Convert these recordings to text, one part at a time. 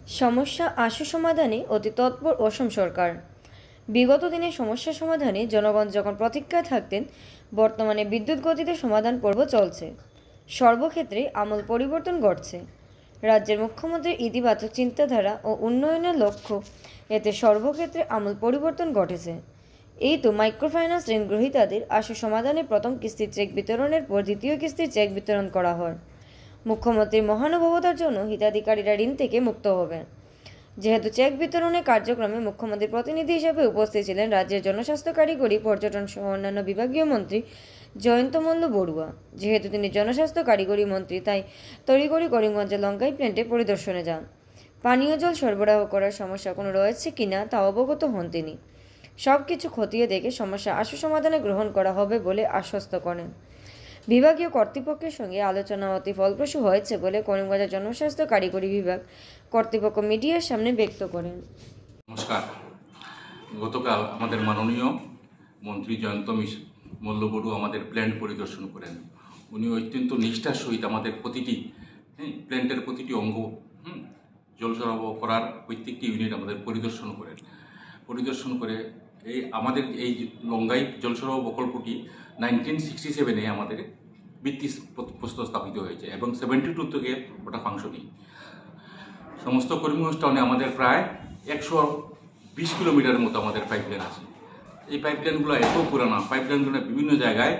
সমস্যা আশু সমাধানে অতি তৎপর অসম সরকার। বিগত দিনে সমস্যা সমাধানে জনগণ যখন প্রতীক্ষায় থাকতেন, বর্তমানে বিদ্যুৎ গতিতে সমাধান পর্ব চলছে। সর্বক্ষেত্রে আমূল পরিবর্তন ঘটছে। রাজ্যের মুখ্যমন্ত্রীর ইতিবাচক চিন্তাধারা ও উন্নয়নের লক্ষ্য, এতে সর্বক্ষেত্রে আমূল পরিবর্তন ঘটেছে। এই তো মাইক্রোফাইন্যান্স ঋণ গ্রহীতাদের আশু সমাধানে প্রথম কিস্তির চেক বিতরণের পর দ্বিতীয় কিস্তির চেক বিতরণ করা হয়। মুখ্যমন্ত্রীর মহানুভবতার জন্য হিতাধিকারীরা ঋণ থেকে মুক্ত হবেন। যেহেতু চেক বিতরণের কার্যক্রমে মুখ্যমন্ত্রীর প্রতিনিধি হিসেবে উপস্থিত ছিলেন রাজ্যের জনস্বাস্থ্য, কারিগরি, পর্যটন সহ অন্যান্য বিভাগীয় মন্ত্রী জয়ন্ত মল্ল বড়ুয়া। যেহেতু তিনি জনস্বাস্থ্য কারিগরি মন্ত্রী, তাই তড়িঘড়ি করিমগঞ্জের লঙ্কাই প্ল্যান্টে পরিদর্শনে যান। পানীয় জল সরবরাহ করার সমস্যা কোনো রয়েছে কিনা তা অবগত হন তিনি। সব কিছু খতিয়ে দেখে সমস্যা আশু সমাধানে গ্রহণ করা হবে বলে আশ্বস্ত করেন। বিভাগীয় কর্তৃপক্ষের সঙ্গে আলোচনা অতি ফলপ্রসূ হয়েছে বলে করিমগঞ্জের জনস্বাস্থ্য কারিগরি বিভাগ কর্তৃপক্ষ মিডিয়ার সামনে ব্যক্ত করেন। নমস্কার। গতকাল আমাদের মাননীয় মন্ত্রী জয়ন্ত মল্ল বড়ুয়া আমাদের প্ল্যান্ট পরিদর্শন করেন। উনি অত্যন্ত নিষ্ঠার সহিত আমাদের প্রতিটি প্ল্যান্টের প্রতিটি অঙ্গ জল সরবরাহ করার প্রত্যেকটি ইউনিট আমাদের পরিদর্শন করে আমাদের এই লঙ্গাই জল সরবরাহ প্রকল্পটি 1967-এ আমাদের ভিত্তি প্রস্তর স্থাপিত হয়েছে এবং 72 থেকে ওটা ফাংশনিং। সমস্ত করিমগঞ্জ টাউনে আমাদের প্রায় 120 কিলোমিটারের মতো আমাদের পাইপলাইন আছে। এই পাইপলাইনগুলো এত পুরানো, পাইপলাইনগুলো বিভিন্ন জায়গায়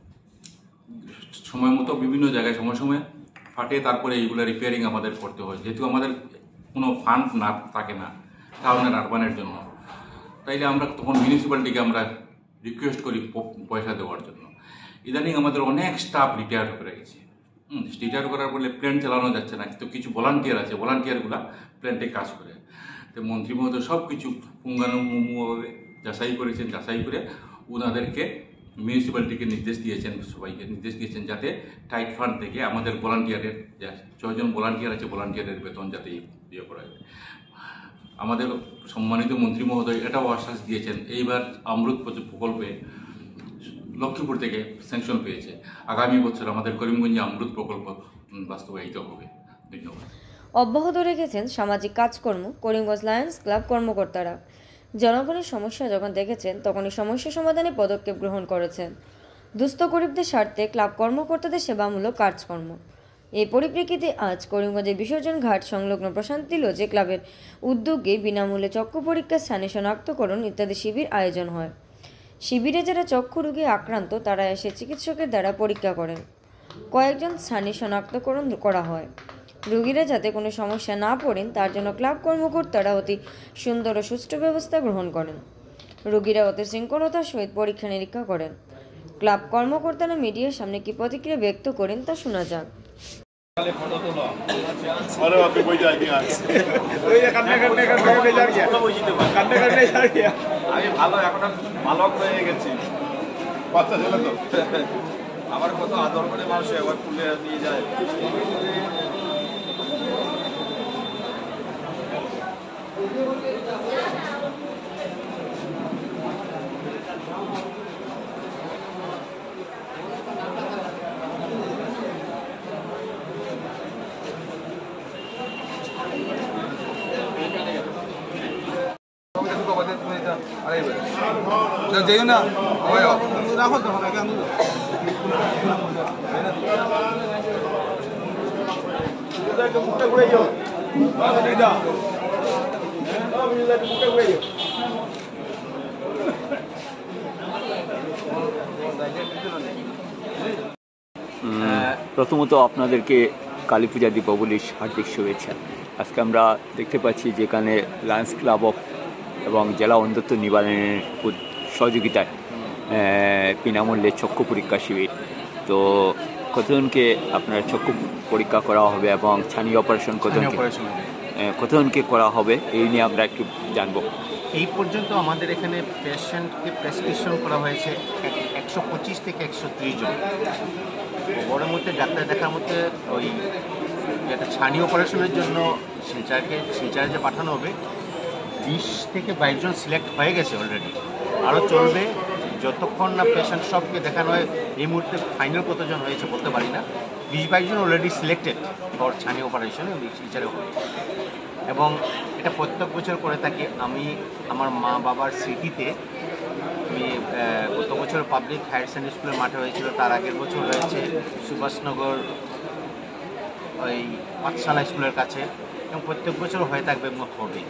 সময় সময় ফাটে, তারপরে এইগুলো রিপেয়ারিং আমাদের করতে হয়, যেহেতু আমাদের কোনো ফান্ড না থাকে না টাউনের আরবানের জন্য। তাইলে আমরা তখন মিউনিসিপ্যালিটিকে আমরা রিকোয়েস্ট করি পয়সা দেওয়ার জন্য। ইদানিং আমাদের অনেক স্টাফ রিটায়ার করে গেছে। রিটায়ার করার বলে প্ল্যান্ট চালানো যাচ্ছে না, কিন্তু কিছু ভলান্টিয়ার আছে, ভলান্টিয়ারগুলা প্ল্যান্টে কাজ করে। তো মন্ত্রী মহোদয় সব কিছু পুঙ্খানুপুঙ্খভাবে যাচাই করে ওনাদেরকে মিউনিসিপ্যালিটিকে সবাইকে নির্দেশ দিয়েছেন যাতে টাইট ফান্ড থেকে আমাদের ভলান্টিয়ারের 6 জন ভলান্টিয়ার আছে, ভলান্টিয়ারের বেতন যাতে ইয়ে করা যায়। আমাদের সম্মানিত মন্ত্রী মহোদয় এটাও আশ্বাস দিয়েছেন, এইবার অমৃত প্রকল্পে লক্ষ্মীপুর থেকে স্যাংশন পেয়েছে। আগামী বছর আমাদের করিমগঞ্জে অমৃত প্রকল্প বাস্তবায়িত হবে। ধন্যবাদ। অব্যাহত রেখেছেন সামাজিক কাজকর্ম করিমগঞ্জ লায়ন্স ক্লাব কর্মকর্তারা। জনগণের সমস্যা যখন দেখেছেন, তখনই সমস্যা সমাধানে পদক্ষেপ গ্রহণ করেছেন। দুস্থ গরিবদের স্বার্থে ক্লাব কর্মকর্তাদের সেবামূলক কাজকর্ম। এই পরিপ্রেক্ষিতে আজ করিমগঞ্জের বিসর্জন ঘাট সংলগ্ন প্রশান্তি লজে ক্লাবের উদ্যোগে বিনামূল্যে চক্ষু পরীক্ষা, স্থানে শনাক্তকরণ ইত্যাদি শিবির আয়োজন হয়। শিবিরে যারা চক্ষু রোগে আক্রান্ত তারা এসে চিকিৎসকের দ্বারা পরীক্ষা করেন। কয়েকজন স্থানে শনাক্তকরণ করা হয়। রোগীরা যাতে কোনো সমস্যা না পড়েন তার জন্য ক্লাব কর্মকর্তারা অতি সুন্দর ও সুষ্ঠু ব্যবস্থা গ্রহণ করেন। রোগীরা অতি শৃঙ্খলতার সহিত পরীক্ষা নিরীক্ষা করেন। ক্লাব কর্মকর্তারা মিডিয়ার সামনে কি প্রতিক্রিয়া ব্যক্ত করেন তা শোনা যাক। আমার কত আদর করে মানুষ একবার তুলে নিয়ে যায়। যেও না রাখো তো মুখটা ঘুরে যাও। প্রথমত আপনাদেরকে কালী পূজা দীপাবলির হার্দিক শুভেচ্ছা। আজকে আমরা দেখতে পাচ্ছি যেখানে লায়ন্স ক্লাব অফ এবং জেলা অন্ধত্ব নিবারণের সহযোগিতায় বিনামূল্যে চক্ষু পরীক্ষা শিবির। তো কতজনকে আপনার চক্ষু পরীক্ষা করা হবে এবং ছানি অপারেশন কতজনকে করা হবে এই নিয়ে আমরা একটু জানবো। এই পর্যন্ত আমাদের এখানে পেশেন্টকে প্রেসক্রিপশন করা হয়েছে 125 থেকে 130 জন। ওর মধ্যে ডাক্তার দেখার মধ্যে ওই একটা ছানি অপারেশনের জন্য শিলচরে যে পাঠানো হবে 20 থেকে 22 জন সিলেক্ট হয়ে গেছে অলরেডি। আরও চলবে যতক্ষণ না পেশেন্ট সবকে দেখানো হয়। এই মুহূর্তে ফাইনাল কতজন হয়েছে বলতে পারি না। 20-22 জন অলরেডি সিলেক্টেড ফর ছানি অপারেশন শিলচরে হবে। এবং এটা প্রত্যেক বছর করে থাকি। আমি আমার মা বাবার স্মৃতিতে আমি গত বছর পাবলিক হায়ার সেকেন্ডারি স্কুলের মাঠে হয়েছিল, তার আগের বছর হয়েছে সুভাষনগর ওই পাঠশালা স্কুলের কাছে, এবং প্রত্যেক বছর হয়ে থাকবে এবং হবে।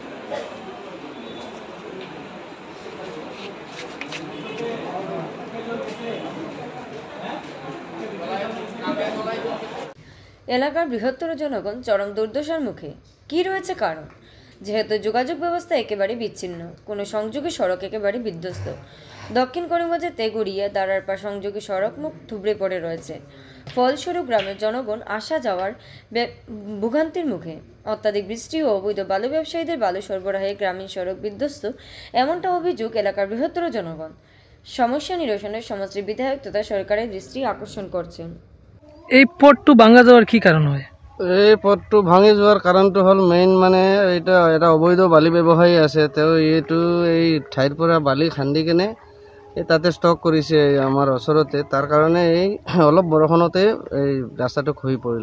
এলাকার বৃহত্তর জনগণ চরম দুর্দশার মুখে। কি রয়েছে কারণ? যেহেতু যোগাযোগ ব্যবস্থা একেবারে বিচ্ছিন্ন, কোনো সংযোগী সড়ক একেবারে বিধ্বস্ত। দক্ষিণ করিমগঞ্জের তেগুড়িয়া দাঁড়ারপাড় সংযোগী সড়ক মুখ থুবড়ে পড়ে রয়েছে। ফলস্বরূপ গ্রামের জনগণ আসা যাওয়ার ভোগান্তির মুখে। অত্যাধিক বৃষ্টি ও অবৈধ বালু ব্যবসায়ীদের বালু সরবরাহে গ্রামীণ সড়ক বিধ্বস্ত, এমনটা অভিযোগ এলাকার বৃহত্তর জনগণ। সমস্যা নিরসনের সমষ্টি বিধায়ক তথা সরকারের দৃষ্টি আকর্ষণ করছেন। এই পথটো ভাঙা যাওয়ার কি কারণ হয়? এই পথটো ভাঙি যোৱাৰ কাৰণটো হ'ল মেইন মানে এটা অবৈধ বালি ব্যৱসায়ী আছে, তেওঁ এইটো এই ঠাইৰ পৰা বালি খান্দি কেনে তাতে ষ্টক কৰিছে আমাৰ ওচৰতে। তাৰ কাৰণে এই অলপ বৰষুণতে এই ৰাস্তাটো খহি পৰিল।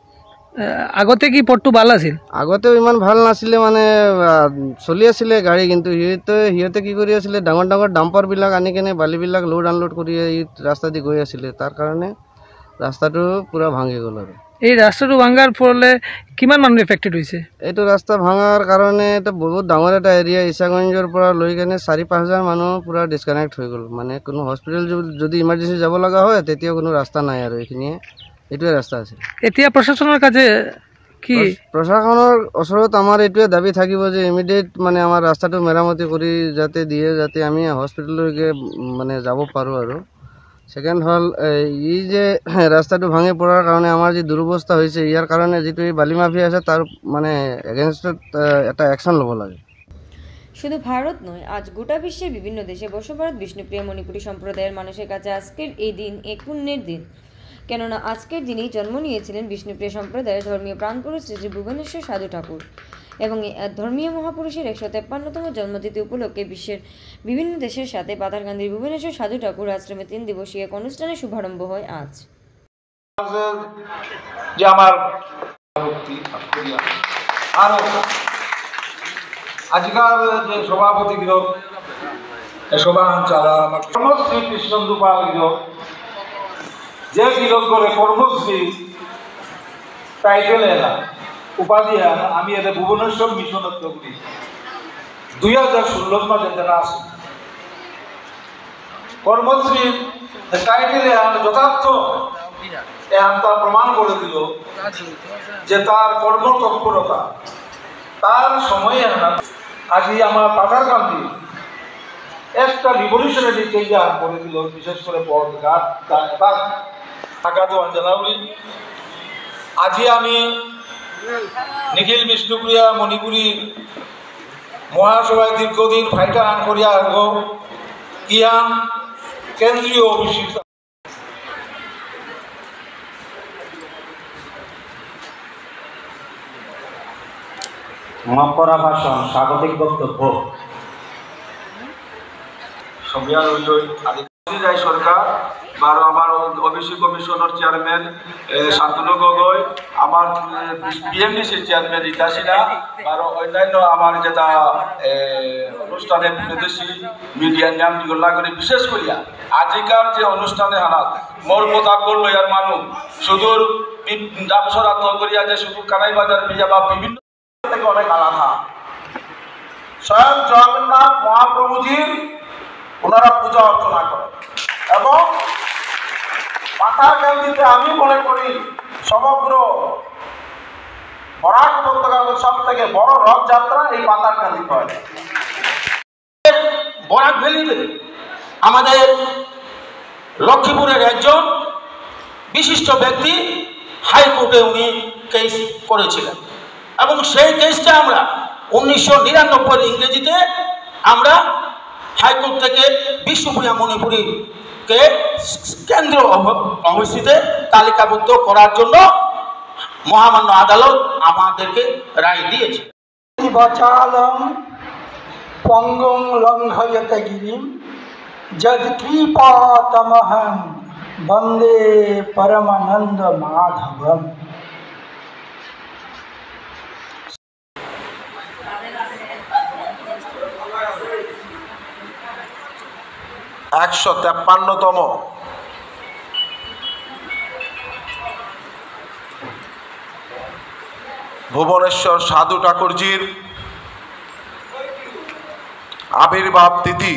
আগতে কি পথটো ভাল আছিল? আগতেও ইমান ভাল নাছিলে, মানে চলি আছিলে গাড়ী, কিন্তু সিহঁতে কি কৰি আছিলে, ডাঙৰ ডাঙৰ ডাম্পাৰবিলাক আনি কেনে বালিবিলাক লোড আনলোড কৰি এই ৰাস্তা দি গৈ আছিলে। তাৰ কাৰণে ৰাস্তাটো পুৰা ভাঙি গ'ল। আৰু এই ৰাস্তাটো ভাঙাৰ ফলে কিমান মানুহ এফেক্টেড হৈছে? এইটো ৰাস্তা ভাঙাৰ কাৰণে এটা বহুত ডাঙৰ এটা এৰিয়া, ইছাগঞ্জৰ পৰা লৈ কেনে 4-5 হাজাৰ মানুহ পুৰা ডিছকানেক্ট হৈ গ'ল। মানে কোনো হস্পিটেল যদি ইমাৰ্জেঞ্চি যাব লগা হয় তেতিয়াও কোনো ৰাস্তা নাই, আৰু এইখিনিয়ে এইটোৱে ৰাস্তা আছে। এতিয়া প্ৰশাসনৰ কাছে কি? প্ৰশাসনৰ ওচৰত আমাৰ এইটোৱে দাবী থাকিব যে ইমিডিয়েট মানে আমাৰ ৰাস্তাটো মেৰামতি কৰি যাতে দিয়ে, যাতে আমি হস্পিটেললৈকে মানে যাব পাৰোঁ। আৰু সেকেন্ড হ'ল এই যে ৰাস্তাটো ভাঙি পৰাৰ কাৰণে আমাৰ যি দুৰৱস্থা হৈছে, ইয়াৰ কাৰণে যিটো এই বালি মাফিয়া আছে তাৰ মানে এগেইনষ্টত এটা অ্যাকশন ল'ব লাগে। শুধু ভারত নয়, আজ গোটা বিশ্বের বিভিন্ন দেশে বসবাস বিষ্ণুপ্রিয়া মণিপুরী সম্প্রদায়ের মানুষের কাছে আজকের এই দিন এক পুণ্যের দিন। কেননা আজকের দিনেই জন্ম নিয়েছিলেন বিষ্ণুপ্রিয়া সম্প্রদায়ের ধর্মীয় প্রাণপুরুষ শ্রী শ্রী ভুবনেশ্বর সাধু ঠাকুর, এবং এই ধর্মীয় মহাপুরুষের 153তম জন্মতিথি উপলক্ষে বিশ্বের বিভিন্ন দেশের সাথে পাতারকান্দির ভুবনেশ্বর সাধু ঠাকুর আশ্রমে 3 দিবসীয় এক অনুষ্ঠানের শুভারম্ভ হয় আজ। যে আমার আরো আজকাল যে সভাপতি গিরক সভা চালা কর্মশ্রী কৃষ্ণন্দু পাল গিরক যে গিরক করে কর্মশ্রী টাইটেল এলা উপাধি আমি এদের ভুবনেশ্বর মিশনত করি 2016 মাসে যারা আছে কর্মশ্রী টাইটেলে যথার্থ তা প্রমাণ করে দিল যে তার কর্মতৎপরতা তার সময়ে আজই আমার পাতারকান্দি একটা রিভলিউশনারি চেঞ্জ করে দিল, বিশেষ করে পথ ঘাট ঢাকা তো জানাবলি। আজি আমি নিখিল বিষ্ণুপ্রিয়া মণিপুরী মহাসভায় দীর্ঘদিন ফাইটা আন করিয়া কিয়ান কেন্দ্রীয় অভিষেক মকরা ভাষণ স্বাগতিক বক্তব্য সরকার বারো আমার ওবিসি কমিশনের চেয়ারম্যান শান্তনু গগৈ, আমার বিএমডিসির চেয়ারম্যান রিতা সিনহা, আর অন্যান্য আমার যেটা অনুষ্ঠানে বিদেশি মিডিয়ার নাম গল্লা করে বিশেষ করিয়া আজিকার যে অনুষ্ঠানে হানাত মোর মোতাবক লইয়ার মানুষ সুদূর ডামসরা করিয়া যে শুধু কানাই বাজার বিয়া বা বিভিন্ন থেকে অনেক আলাদা। স্বয়ং জগন্নাথ মহাপ্রভুজির ওনারা পূজা অর্চনা করেন, এবং পাতারকান্দিতে আমি মনে করি সমগ্র বরাক উপত্যকার সব থেকে বড় রথযাত্রা এই পাতারকান্দি হয়। বরাক ভ্যালিতে আমাদের লক্ষ্মীপুরের একজন বিশিষ্ট ব্যক্তি হাইকোর্টে উনি কেস করেছিলেন, এবং সেই কেসটা আমরা 1999 ইংরেজিতে আমরা হাইকোর্ট থেকে বিষ্ণুপ্রিয়া মণিপুরীকে কেন্দ্র অবস্থিতে তালিকাভুক্ত করার জন্য মহামান্য আদালত আমাদেরকে রায় দিয়েছে। বাচালম পঙ্গং লঙ্ঘয়তে গিরিম যদ কৃপাতমহং বন্দে পরমানন্দ মাধবম। 153তম ভুবনেশ্বর সাধু ঠাকুরজির আবির্ভাব তিথি।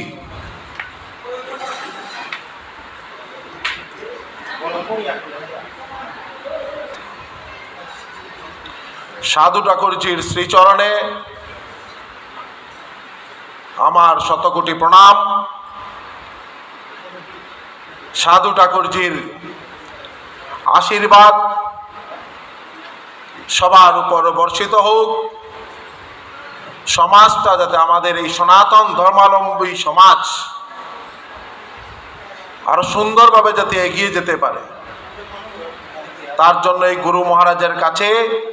সাধু ঠাকুরজির শ্রীচরণে আমার শতকোটি প্রণাম। সাধু ঠাকুরজির আশীর্বাদ সবার উপর বর্ষিত হোক। সমাজটা যাতে আমাদের এই সনাতন ধর্মাবলম্বী সমাজ আরো সুন্দরভাবে যাতে এগিয়ে যেতে পারে, তার জন্য এই গুরু মহারাজের কাছে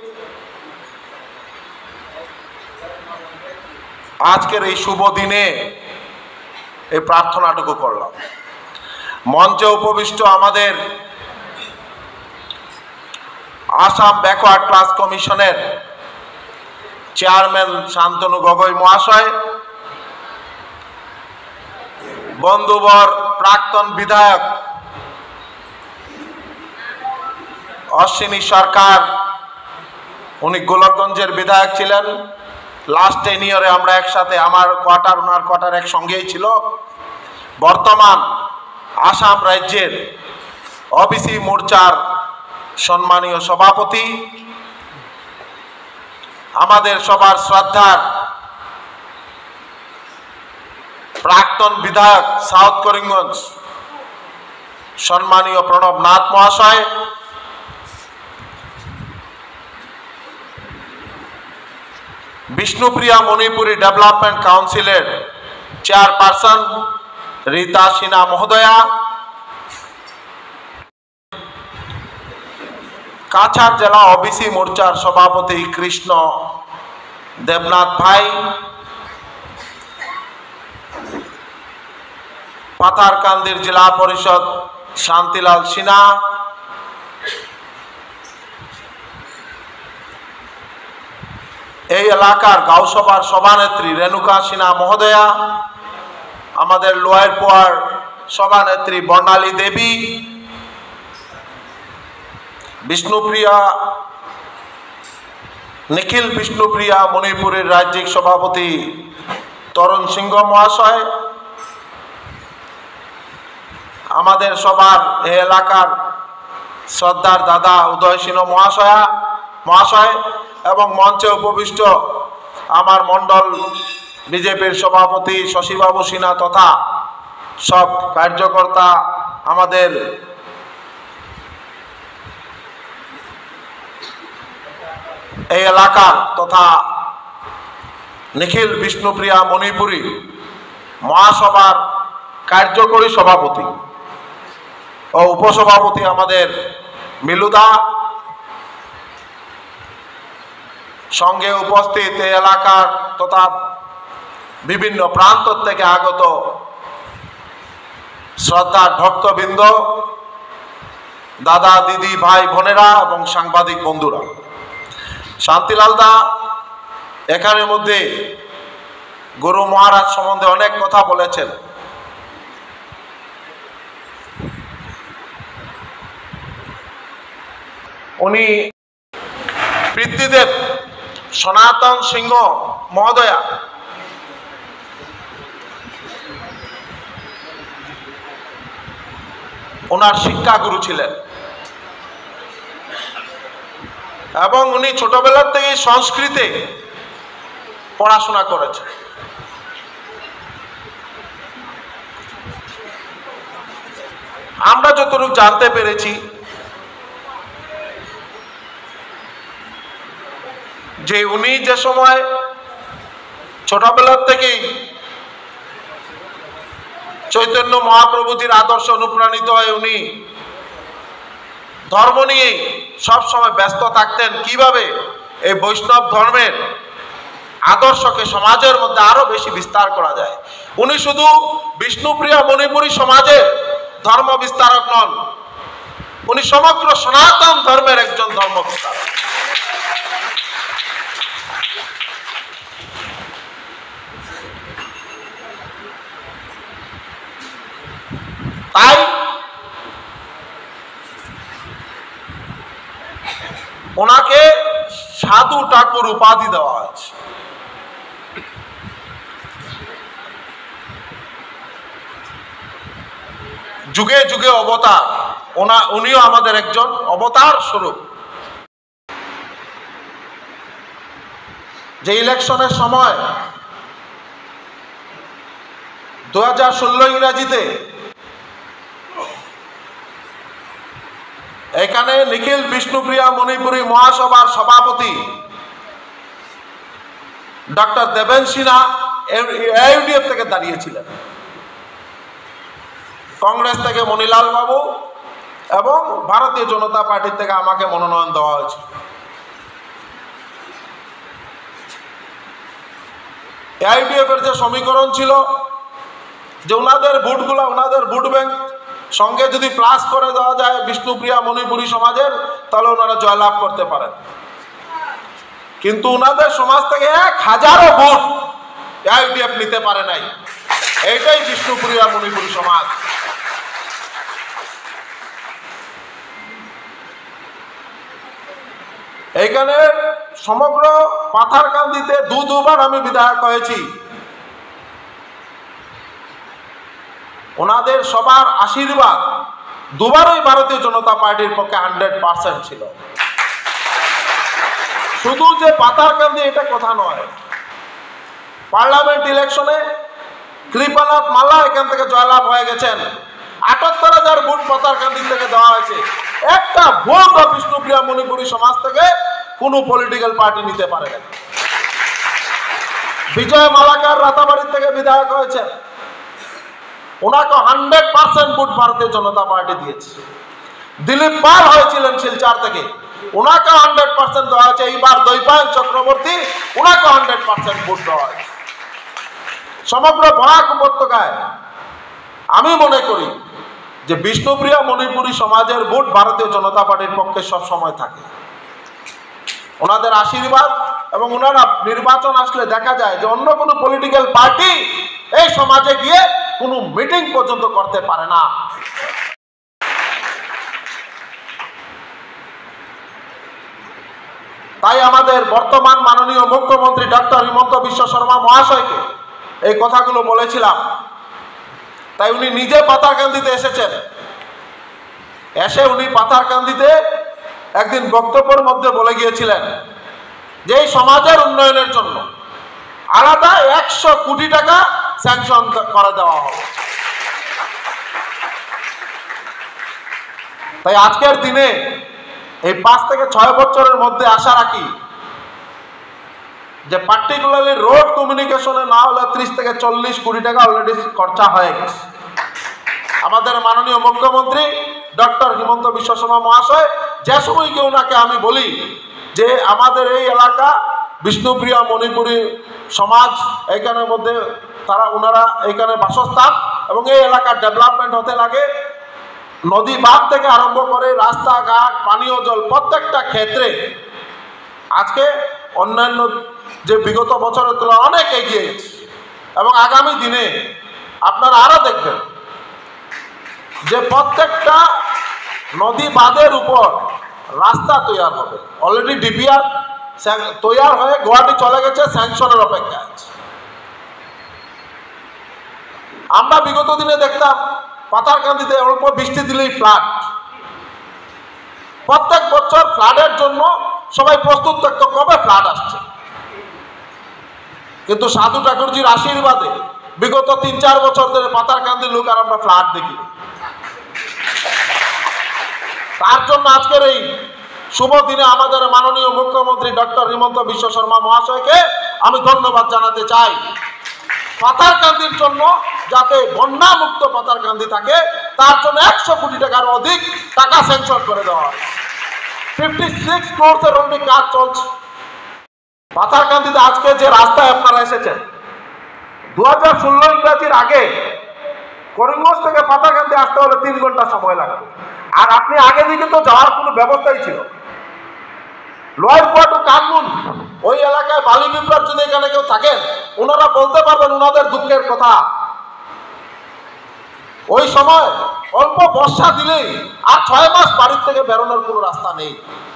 আজকের এই শুভ দিনে এই প্রার্থনাটুকু করলাম। মঞ্চে উপবিষ্ট আমাদের আসাম ব্যাকওয়ার্ড ক্লাস কমিশনের চেয়ারম্যান শান্তনু গগৈ মহাশয়, বন্ধুবর প্রাক্তন বিধায়ক অশ্বিনী সরকার, উনি গোলকগঞ্জের বিধায়ক ছিলেন। লাস্ট 10 ইয়ারে আমরা একসাথে, আমার কোয়ার্টার ওনার কোয়ার্টার একসঙ্গেই ছিল। বর্তমান আসাম রাজ্যের ওবিসি মোর্চার সম্মানীয় সভাপতি, আমাদের সবার শ্রদ্ধার প্রাক্তন বিধায়ক সাউথ করিমগঞ্জ সম্মানীয় প্রণব নাথ মহাশয়, বিষ্ণুপ্রিয়া মণিপুরী ডেভেলপমেন্ট কাউন্সিলের চেয়ারপারসন রীতা সিনহা মহোদয়া, কাছাড় জেলা ওবিসি মোর্চার সভাপতি কৃষ্ণ দেবনাথ ভাই, পাথারকান্দির জেলা পরিষদ শান্তিলাল সিনহা, এই এলাকার গাঁওসভার সভানেত্রী রেণুকা সিনহা মহোদয়া, আমাদের লোয়ার পোয়ার সভানেত্রী বর্ণালী দেবী, বিষ্ণুপ্রিয়া নিখিল বিষ্ণুপ্রিয়া মণিপুরের রাজ্যিক সভাপতি তরুণ সিংহ মহাশয়, আমাদের সবার এই এলাকার শ্রদ্ধার দাদা উদয় সিংহ মহাশয় এবং মঞ্চে উপবিষ্ট আমার মণ্ডল বিজেপির সভাপতি শশীবাবু সিনহা তথা সব কার্যকর্তা, আমাদের এই এলাকার তথা নিখিল বিষ্ণুপ্রিয়া মণিপুরী মহাসভার কার্যকরী সভাপতি ও উপসভাপতি আমাদের মিলুদা, সঙ্গে উপস্থিত এই এলাকার তথা বিভিন্ন প্রান্ত থেকে আগত শ্রদ্ধার ভক্তবৃন্দ, দাদা দিদি ভাই বোনেরা এবং সাংবাদিক বন্ধুরা। শান্তিলাল দা এখানের মধ্যে গুরু মহারাজ সম্বন্ধে অনেক কথা বলেছেন। উনি পিতৃদেব সনাতন সিংহ মহোদয়া ওনার শিক্ষাগুরু ছিলেন এবং উনি ছোটবেলার থেকে সংস্কৃতে পড়াশোনা করেছেন। আমরা যতটুকু জানতে পেরেছি যে উনি যে সময় ছোটবেলার থেকেই চৈতন্য মহাপ্রভুজির আদর্শ অনুপ্রাণিত হয়ে উনি ধর্ম নিয়ে সবসময় ব্যস্ত থাকতেন, কিভাবে এই বৈষ্ণব ধর্মের আদর্শকে সমাজের মধ্যে আরো বেশি বিস্তার করা যায়। উনি শুধু বিষ্ণুপ্রিয়া মণিপুরী সমাজে ধর্ম বিস্তারক নন, উনি সমগ্র সনাতন ধর্মের একজন ধর্ম বিস্তারক। তাই ওনাকে সাধু ঠাকুর উপাধি দেওয়া হয়েছে। যুগে যুগে অবতার, উনিও আমাদের একজন অবতার স্বরূপ। যে ইলেকশনের সময় 2016 ইংরাজিতে এখানে নিখিল বিষ্ণুপ্রিয়া মণিপুরী মহাসভার সভাপতি ডক্টর দেবেন সিনহা AUDF থেকে দাঁড়িয়েছিলেন, কংগ্রেস থেকে মণিলাল বাবু এবং ভারতীয় জনতা পার্টি থেকে আমাকে মনোনয়ন দেওয়া হয়েছে। AUDF এর যে সমীকরণ ছিল যে ওনাদের ভোটগুলো, ওনাদের ভোট ব্যাংক সঙ্গে যদি প্লাস করে দেওয়া যায় বিষ্ণুপ্রিয়া মণিপুরী সমাজের, তাহলে ওনারা জয়লাভ করতে পারেন। কিন্তু ওনাদের সমাজ থেকে 1000 ভোট AUDF নিতে পারে নাই। এইটাই বিষ্ণুপ্রিয়া মণিপুরী সমাজ। এইখানে সমগ্র পাথারকান্দিতে দুবার আমি বিধায়ক হয়েছি। ওনাদের সবার আশীর্বাদ দুবারই ভারতীয় জনতা পার্টির পক্ষে 100% ছিল। শুধু যে পাথারকান্দি এটা কথা নয়, পার্লামেন্ট ইলেকশনে কৃপানাথ মাল্লা এখান থেকে জয়লাভ হয়ে গেছেন। 78,000 ভোট পাথারকান্দি থেকে দেওয়া হয়েছে। একটা ভোট বিষ্ণুপ্রিয়া মণিপুরী সমাজ থেকে কোন পলিটিক্যাল পার্টি নিতে পারে না। বিজয় মালাকার রাতাবাড়ি থেকে বিধায়ক হয়েছেন, ওনাকে 100% ভোট ভারতীয় জনতা পার্টি দিয়েছে। দিলীপ পাল হয়েছিলেন শিলচর থেকে, ওনাকে 100% দেওয়া হয়েছে। এইবার দৈপায়ন চক্রবর্তী, ওনাকে 100% ভোট দেওয়া হয়েছে। সমগ্র বরাক উপত্যকায় আমি মনে করি যে বিষ্ণুপ্রিয়া মণিপুরী সমাজের ভোট ভারতীয় জনতা পার্টির পক্ষে সব সময় থাকে। ওনাদের আশীর্বাদ এবং ওনারা নির্বাচন আসলে দেখা যায় যে অন্য কোনো পলিটিক্যাল পার্টি এই সমাজে গিয়ে কোনো মিটিং পর্যন্ত করতে পারে না। তাই আমাদের বর্তমান মাননীয় মুখ্যমন্ত্রী ডক্টর হিমন্ত বিশ্ব শর্মা মহাশয়কে এই কথাগুলো বলেছিলাম। তাই উনি নিজে পাথারকান্দিতে এসেছেন। এসে উনি পাথারকান্দিতে একদিন বক্তব্যের মধ্যে বলে গিয়েছিলেন যে এই সমাজের উন্নয়নের জন্য আলাদা 100 কোটি টাকা স্যাংশন করে দেওয়া হবে। তাই আজকের দিনে এই 5 থেকে 6 বছরের মধ্যে আশা রাখি যে পার্টিকুলারলি রোড কমিউনিকেশনে না হলে 30 থেকে 40 কোটি টাকা অলরেডি খরচা হয়ে গেছে। আমাদের মাননীয় মুখ্যমন্ত্রী ডক্টর হিমন্ত বিশ্ব শর্মা মহাশয় যে সময়কে ওনাকে আমি বলি যে আমাদের এই এলাকা বিষ্ণুপ্রিয়া মণিপুরী সমাজ এইখানের মধ্যে ওনারা এইখানে বাসস্থান এবং এই এলাকার ডেভেলপমেন্ট হতে লাগে, নদী বাঁধ থেকে আরম্ভ করে রাস্তাঘাট, পানীয় জল, প্রত্যেকটা ক্ষেত্রে আজকে অন্যান্য যে বিগত বছরের তুলনায় অনেক এগিয়ে গেছে। এবং আগামী দিনে আপনারা আরো দেখবেন যে প্রত্যেকটা নদী বাঁধের উপর রাস্তা তৈরি হবে। অলরেডি ডিপিআর তৈরি হয়ে গুয়াহাটি চলে গেছে, স্যাংশনের অপেক্ষা আছে। আমরা বিগত দিনে দেখতাম পাথারকান্দিতে অল্প বৃষ্টি দিলেই ফ্লাড। প্রত্যেক বছর ফ্লাডের জন্য সবাই প্রস্তুত থাকতো কবে ফ্লাড আসছে। কিন্তু সাধু ঠাকুরজির আশীর্বাদে বিগত 3-4 বছর ধরে পাথারকান্দির লোক আর আমরা ফ্লাড দেখি। তার জন্য আজকের এই শুভ দিনে আমাদের মাননীয় মুখ্যমন্ত্রী ডক্টর হিমন্ত বিশ্ব শর্মা মহাশয়কে আমি ধন্যবাদ জানাতে চাই। পাথারকান্দির জন্য যাতে বন্যা মুক্ত পাথারকান্দি থাকে তার জন্য 100 কোটি টাকার অধিক টাকা স্যাংশন করে দেওয়া হয়। 56 ক্রোড়ের অলরেডি কাজ চলছে। পাথারকান্দিতে আজকে যে রাস্তায় আপনারা এসেছেন 2016 ইংরাজির আগে করিমগঞ্জ থেকে পাথারকান্দি আসতে হলে 3 ঘন্টা সময় লাগবে। আর আপনি আগে দিকে তো যাওয়ার কোনো ব্যবস্থাই ছিল। লোয়ার কোর্ট ও কানমুন ওই এলাকায় বালি বিপ্লব যদি এখানে কেউ থাকেন ওনারা বলতে পারবেন ওনাদের দুঃখের কথা। ওই সময় অল্প বর্ষা দিলেই আর 6 মাস বাড়ির থেকে বেরোনোর কোনো রাস্তা নেই।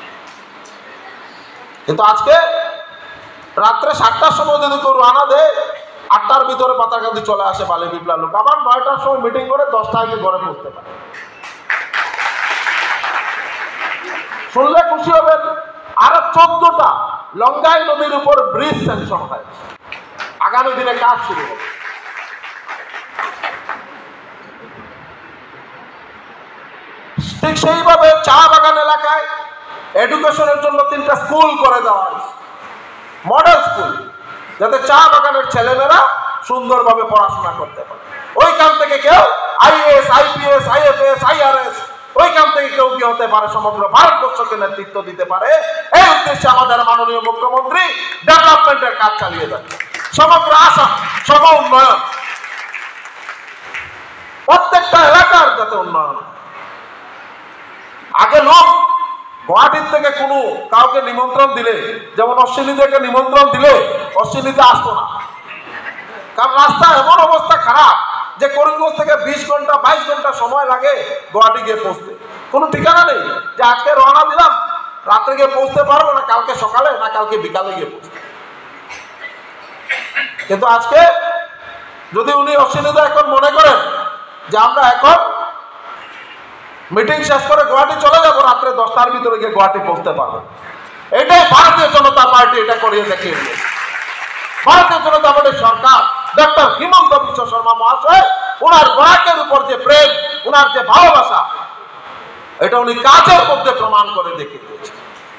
কিন্তু আজকে রাত্রে 7টার সময় যদি কেউ রানা দেয়, 8টার ভিতরে পাতাকান্দি চলে আসে বালি বিপ্লব লোক, আবার 9টার সময় মিটিং করে 10টা আগে ঘরে পৌঁছতে পারে। শুনলে খুশি হবেন, আরো 14টা লঙ্গাই নদীর উপর ব্রিজ স্যাংশন হয়, আগামী দিনে কাজ শুরু হবে। ঠিক সেইভাবে চা বাগান এলাকায় এডুকেশনের জন্য 3টা স্কুল করে দেওয়া হয়েছে, মডেল স্কুল, যাতে চা বাগানের ছেলেমেয়েরা সুন্দরভাবে পড়াশোনা করতে পারে। ওইখান থেকে কেউ আইএএস, আইপিএস, আইএফএস, আইআরএস, ওইখান থেকে কেউ কি হতে পারে, সমগ্র ভারতবর্ষকে নেতৃত্ব দিতে পারে। এই উদ্দেশ্যে আমাদের মাননীয় মুখ্যমন্ত্রী ডেভেলপমেন্টের কাজ চালিয়ে যাচ্ছে। সমগ্র আসাম সম উন্নয়ন, প্রত্যেকটা এলাকার যাতে উন্নয়ন। আগে লোক গুয়াহাটির থেকে কোনো কাউকে নিমন্ত্রণ দিলে, যেমন অশ্বিনীদেরকে নিমন্ত্রণ দিলে অশ্বিনীতে আসতো না, কারণ রাস্তা এমন অবস্থা খারাপ যে করিমগঞ্জ থেকে 20 ঘন্টা 22 ঘন্টা সময় লাগে গুয়াহাটি গিয়ে পৌঁছতে। কোনো ঠিকানা নেই যে আজকে রওনা দিলাম, রাত্রে গিয়ে পৌঁছতে পারবো না, কালকে সকালে না কালকে বিকালে গিয়ে পৌঁছতে। কিন্তু আজকে যদি উনি অশ্বিনীদা এখন মনে করেন যে আমরা এখন মিটিং শেষ করে গুয়াহাটি চলে যাবো, রাত্রে 10টার ভিতরে গিয়ে গুয়াহাটি পৌঁছতে পারবো, এটাই ভারতীয় জনতা পার্টি এটা করিয়ে দেখিয়ে দিয়েছে। ভারতীয় জনতা পার্টির সরকার ডক্টর হিমন্ত বিশ্ব শর্মা মহাশয়, ওনার বরাকের উপর যে প্রেম, ওনার যে ভালোবাসা, এটা উনি কাজের মধ্যে প্রমাণ করে দেখিয়ে দিয়েছে।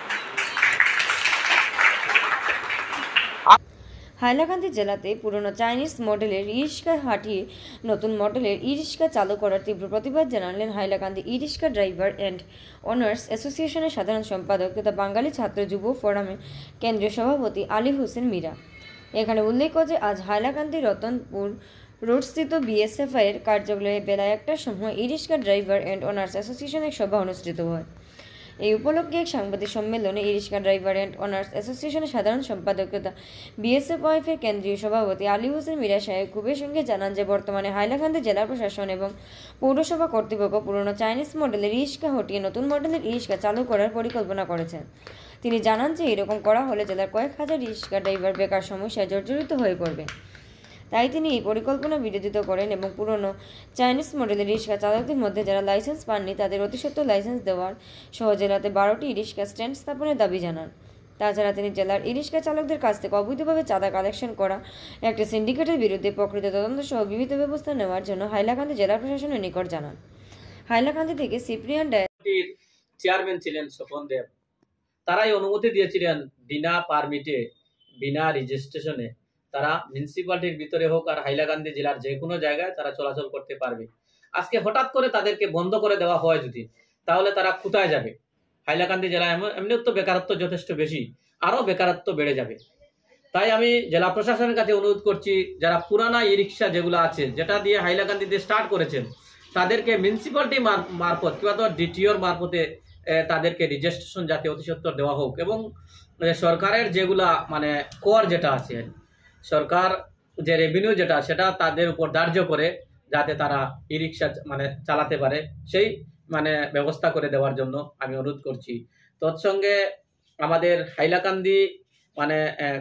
হাইলাকান্দি জেলাতে পুরনো চাইনিজ মডেলের ই-রিক্সা হাঁটিয়ে নতুন মডেলের ই-রিক্সা চালু করার তীব্র প্রতিবাদ জানালেন Hailakandi e rickshaw driver and owners অ্যাসোসিয়েশনের সাধারণ সম্পাদক তথা বাঙালি ছাত্র যুব ফোরামের কেন্দ্রীয় সভাপতি আলী হোসেন মীরা। এখানে উল্লেখ্য যে আজ হাইলাকান্দি রতনপুর রোডস্থিত বিএসএফআইয়ের কার্যালয়ে বেলা 1টার সময় ই-রিক্সা ড্রাইভার অ্যান্ড অনার্স অ্যাসোসিয়েশনের সভা অনুষ্ঠিত হয়। এই উপলক্ষে এক সাংবাদিক সম্মেলনে ই-রিক্সা ড্রাইভার অ্যান্ড অনার্স অ্যাসোসিয়েশনের সাধারণ সম্পাদক তথা বিএসএফআইয়ের কেন্দ্রীয় সভাপতি আলী হোসেন মীরা সাহেব ক্ষোভের সঙ্গে জানান যে বর্তমানে হাইলাকান্দি জেলা প্রশাসন এবং পৌরসভা কর্তৃপক্ষ পুরনো চাইনিজ মডেলের ই-রিক্সা হটিয়ে নতুন মডেলের ই-রিক্সা চালু করার পরিকল্পনা করেছেন। তিনি জানান যে এরকম করা হলে জেলার কয়েক হাজার ই-রিক্সা ড্রাইভার বেকার সমস্যায় জর্জরিত হয়ে পড়বে। তাই তিনি এই পরিকল্পনা বিরোধিতা করেন এবং পুরনো চাইনিজ মডেলের রিক্সা চালকদের মধ্যে যারা লাইসেন্স পাননি তাদের অতি সত্ত্বর লাইসেন্স দেওয়ার সহ জেলাতে 12টি ই-রিক্সা স্ট্যান্ড স্থাপনের দাবি জানান। তাছাড়া তিনি জেলার ই-রিক্সা চালকদের কাছ থেকে অবৈধভাবে চাঁদা কালেকশন করা একটি সিন্ডিকেটের বিরুদ্ধে প্রকৃত তদন্ত সহ বিহিত ব্যবস্থা নেওয়ার জন্য হাইলাকান্দি জেলা প্রশাসনের নিকট জানান। হাইলাকান্দি থেকে সিপ্রিয়ান চেয়ারম্যান ছিলেন স্বপন দেব, তারাই অনুমতি দিয়েছিলেন বিনা পারমিটে বিনা রেজিস্ট্রেশনে তারা মিউনিসিপ্যালিটির ভিতরে হোক আর হাইলাকান্দি জেলার যে কোনো জায়গায় তারা চলাচল করতে পারবে। আজকে হঠাৎ করে তাদেরকে বন্ধ করে দেওয়া হয় যদি, তাহলে তারা কোথায় যাবে? হাইলাকান্দি জেলায় এমনিও তো বেকারত্ব যথেষ্ট বেশি, আরও বেকারত্ব বেড়ে যাবে। তাই আমি জেলা প্রশাসনের কাছে অনুরোধ করছি, যারা পুরানা ই রিক্সা যেগুলো আছে যেটা দিয়ে হাইলাকান্দিতে স্টার্ট করেছেন, তাদেরকে মিউনিসিপ্যালিটি মারফত কিংবা তো ডিটিওর মারফতে তাদেরকে রেজিস্ট্রেশন যাতে অতি সত্বর দেওয়া হোক এবং সরকারের যেগুলা মানে কর যেটা আছে, সরকার যে রেভিনিউ যেটা সেটা তাদের উপর ধার্য করে যাতে তারা ই রিক্সা মানে চালাতে পারে, সেই মানে ব্যবস্থা করে দেওয়ার জন্য আমি অনুরোধ করছি। তৎসঙ্গে আমাদের হাইলাকান্দি মানে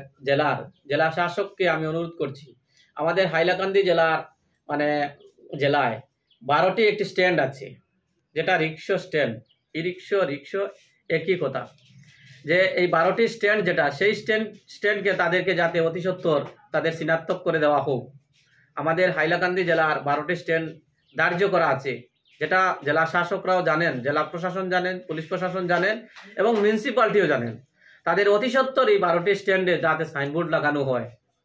জেলা শাসককে আমি অনুরোধ করছি, আমাদের হাইলাকান্দি জেলায় 12টি একটি স্ট্যান্ড আছে, যেটা রিক্সা স্ট্যান্ড, ই রিক্সা একই কথা, যে এই 12টি স্ট্যান্ড যেটা সেই স্ট্যান্ডকে তাদেরকে যাতে অতি সত্বর তাদের চিনাক্ত করে দেওয়া হোক। আমাদের হাইলাকান্দি জেলার 12টি স্ট্যান্ড ধার্য করা আছে, যেটা জেলা শাসকরাও জানেন, জেলা প্রশাসন জানেন, পুলিশ প্রশাসন জানেন এবং মিউনিসিপ্যালিটিও জানেন। তাদের অতি সত্বর এই 12টি স্ট্যান্ডে যাতে সাইনবোর্ড লাগানো হয়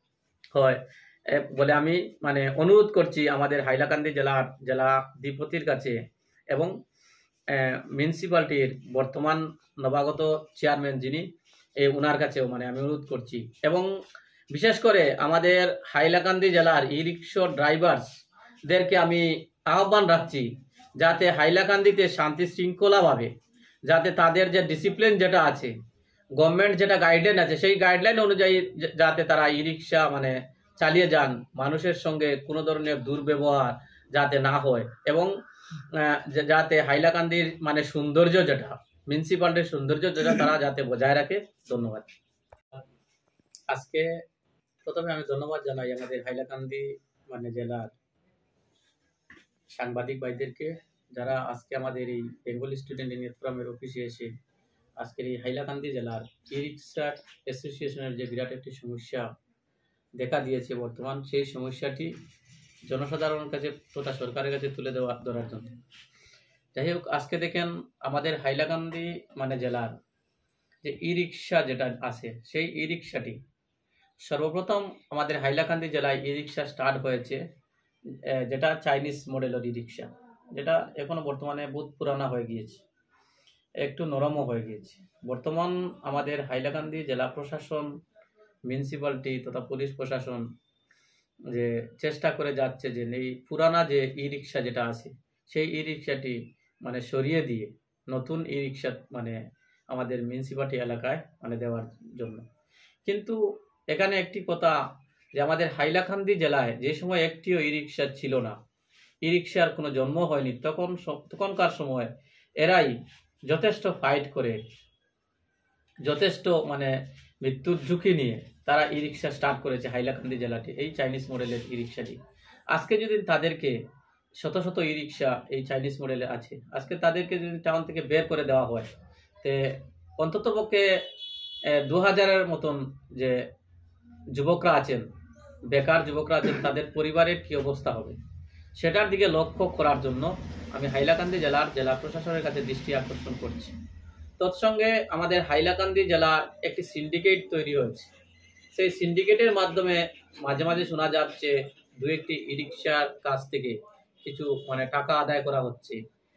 বলে আমি মানে অনুরোধ করছি আমাদের হাইলাকান্দি জেলাধিপতির কাছে এবং মিউনিসিপ্যালিটির বর্তমান নবাগত চেয়ারম্যান যিনি ওনার কাছেও মানে আমি অনুরোধ করছি। এবং বিশেষ করে আমাদের হাইলাকান্দি জেলার ই রিক্সা ড্রাইভার্সদেরকে আমি আহ্বান রাখছি যাতে হাইলাকান্দিতে শান্তি শৃঙ্খলাভাবে যাতে তাদের যে ডিসিপ্লিন যেটা আছে, গভর্নমেন্ট যেটা গাইডলাইন আছে, সেই গাইডলাইন অনুযায়ী যাতে তারা ই রিক্সা মানে চালিয়ে যান, মানুষের সঙ্গে কোনো ধরনের দুর্ব্যবহার যাতে না হয় এবং যাতে হাইলাকান্দির মানে সৌন্দর্য যেটা মিউনিসিপ্যালিটির সৌন্দর্য যেটা তারা যাতে বজায় রাখে। ধন্যবাদ। আজকে প্রথমে আমি ধন্যবাদ জানাই আমাদের হাইলাকান্দি মানে জেলার সাংবাদিক ভাইদেরকে, যারা আজকে আমাদের এই বেঙ্গলি স্টুডেন্ট ইউনিয়ন ফোরামের অফিসে এসে আজকের এই হাইলাকান্দি জেলার ই রিক্সা অ্যাসোসিয়েশনের যে বিরাট একটি সমস্যা দেখা দিয়েছে বর্তমান, সেই সমস্যাটি জনসাধারণের কাছে তথা সরকারের কাছে তুলে ধরার জন্য। যাই হোক, আজকে দেখেন আমাদের হাইলাকান্দি মানে জেলার যে ই রিক্সা যেটা আছে, সেই ই রিক্সাটি সর্বপ্রথম আমাদের হাইলাকান্দি জেলায় ই রিক্সা স্টার্ট হয়েছে, যেটা চাইনিজ মডেলের ই রিক্সা, যেটা এখনো বর্তমানে বহুত পুরানা হয়ে গিয়েছে, একটু নরমও হয়ে গিয়েছে। বর্তমান আমাদের হাইলাকান্দি জেলা প্রশাসন, মিউনিসিপ্যালিটি তথা পুলিশ প্রশাসন যে চেষ্টা করে যাচ্ছে যে এই পুরানা যে ই রিক্সা যেটা আছে সেই ই রিক্সাটি মানে সরিয়ে দিয়ে নতুন ই রিক্সা মানে আমাদের মিউনিসিপ্যালিটি এলাকায় মানে দেওয়ার জন্য। কিন্তু এখানে একটি কথা, যে আমাদের হাইলাকান্দি জেলায় যে সময় একটিও ই রিক্সা ছিল না, ই রিক্সার কোনো জন্ম হয়নি, তখনকার সময় এরাই যথেষ্ট ফাইট করে, যথেষ্ট মানে মৃত্যুর ঝুঁকি নিয়ে তারা ই রিক্সা স্টার্ট করেছে হাইলাকান্দি জেলাটি, এই চাইনিজ মডেলের ই রিক্সাটি। আজকে যদি তাদেরকে শত শত ই রিক্সা এই চাইনিজ মডেলে আছে, আজকে তাদেরকে যদি টাউন থেকে বের করে দেওয়া হয়, তে অন্ততপক্ষে 2000-এর মতন যে যুবকরা আছেন, বেকার যুবকরা আছেন, তাদের পরিবারের কি অবস্থা হবে, সেটার দিকে লক্ষ্য করার জন্য আমি হাইলাকান্দি জেলা প্রশাসনের কাছে দৃষ্টি আকর্ষণ করছি। তৎসঙ্গে আমাদের হাইলাকান্দি জেলার একটি সিন্ডিকেট তৈরি হয়েছে, সেই সিন্ডিকেটের মাধ্যমে মাঝে মাঝে শোনা যাচ্ছে দু একটি ই রিক্সার কাছ থেকে কিছু মানে টাকা আদায় করা হচ্ছে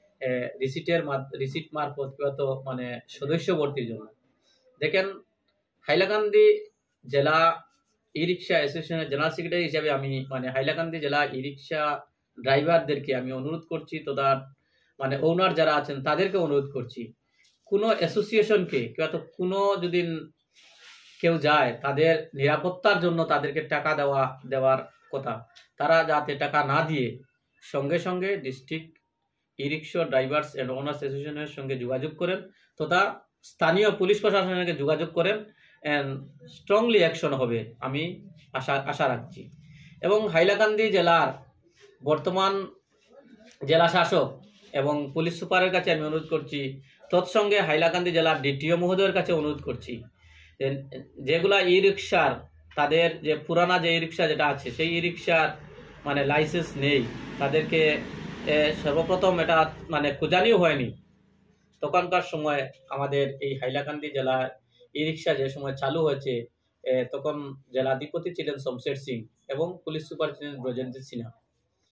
রিসিট মারফত কত মানে সদস্য ভর্তির জন্য। দেখেন, হাইলাকান্দি জেলা ই রিক্সা অ্যাসোসিয়েশনের জেনারেল সেক্রেটারি হিসাবে আমি মানে হাইলাকান্দি জেলা ই রিক্সা ড্রাইভারদেরকে আমি অনুরোধ করছি, তথা মানে ওনার যারা আছেন তাদেরকে অনুরোধ করছি, কোনো অ্যাসোসিয়েশনকে কোনো যদি কেউ যায় তাদের নিরাপত্তার জন্য তাদেরকে টাকা দেওয়ার কথা, তারা যাতে টাকা না দিয়ে সঙ্গে সঙ্গে district e rickshaw drivers and owners অ্যাসোসিয়েশনের সঙ্গে যোগাযোগ করেন, তথা স্থানীয় পুলিশ প্রশাসনের সঙ্গে যোগাযোগ করেন, অ্যান্ড স্ট্রংলি অ্যাকশন হবে আমি আশা রাখছি। এবং হাইলাকান্দি জেলার বর্তমান জেলা শাসক এবং পুলিশ সুপারের কাছে আমি অনুরোধ করছি, তৎসঙ্গে হাইলাকান্দি জেলার ডিটিও মহোদয়ের কাছে অনুরোধ করছি, যেগুলা ই রিক্সার তাদের যে পুরানা যে ই রিক্সা যেটা আছে সেই ই রিক্সার মানে লাইসেন্স নেই, তাদেরকে সর্বপ্রথম এটা মানে খোঁজানিও হয়নি। তখনকার সময় আমাদের এই হাইলাকান্দি জেলার ই রিক্সা যে সময় চালু হয়েছে, তখন জেলাধিপতি ছিলেন শমশের সিং এবং পুলিশ সুপার ছিলেন ব্রজেন্দ্র সিনহা।